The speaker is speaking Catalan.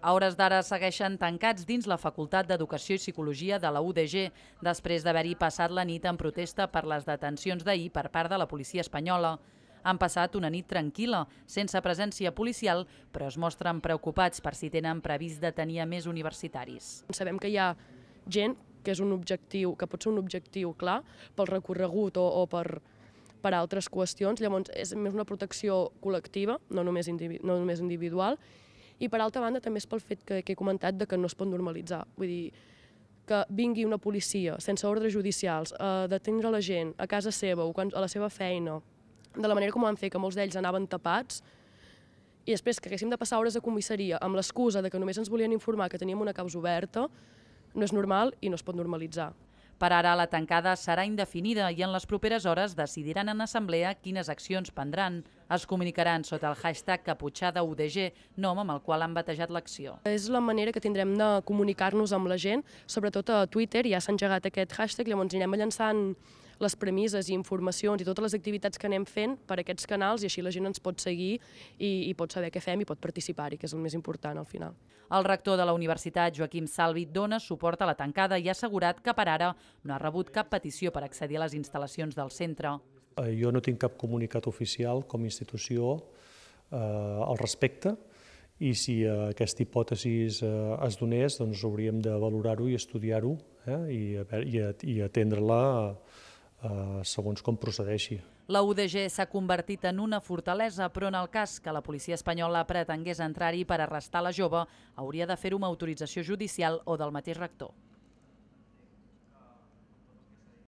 A hores d'ara segueixen tancats dins la Facultat d'Educació i Psicologia de la UDG, després d'haver-hi passat la nit en protesta per les detencions d'ahir per part de la policia espanyola. Han passat una nit tranquil·la, sense presència policial, però es mostren preocupats per si tenen previst detenir a més universitaris. Sabem que hi ha gent que és un objectiu, que pot ser un objectiu clar pel recorregut o per altres qüestions, llavors és més una protecció col·lectiva, no només individual, i per altra banda també és pel fet que he comentat de que no es pot normalitzar. Vull dir, que vingui una policia sense ordres judicials a detenir la gent a casa seva o a la seva feina, de la manera com ho van fer, que molts d'ells anaven tapats, i després que haguéssim de passar hores a comissaria amb l'excusa de que només ens volien informar que teníem una causa oberta, no és normal i no es pot normalitzar. Per ara, la tancada serà indefinida i en les properes hores decidiran en assemblea quines accions prendran. Es comunicaran sota el hashtag CaputxadaUDG, nom amb el qual han batejat l'acció. És la manera que tindrem de comunicar-nos amb la gent, sobretot a Twitter, ja s'ha engegat aquest hashtag, llavors anirem llançant les premisses i informacions i totes les activitats que anem fent per aquests canals i així la gent ens pot seguir i pot saber què fem i pot participar-hi, que és el més important al final. El rector de la universitat, Joaquim Salvi, dona suport a la tancada i ha assegurat que per ara no ha rebut cap petició per accedir a les instal·lacions del centre. Jo no tinc cap comunicat oficial com a institució al respecte i si aquesta hipòtesi es donés, doncs hauríem de valorar-ho i estudiar-ho i atendre-la segons com procedeixi. La UDG s'ha convertit en una fortalesa, però en el cas que la policia espanyola pretengués entrar-hi per arrestar la jove, hauria de fer-ho amb autorització judicial o del mateix rector.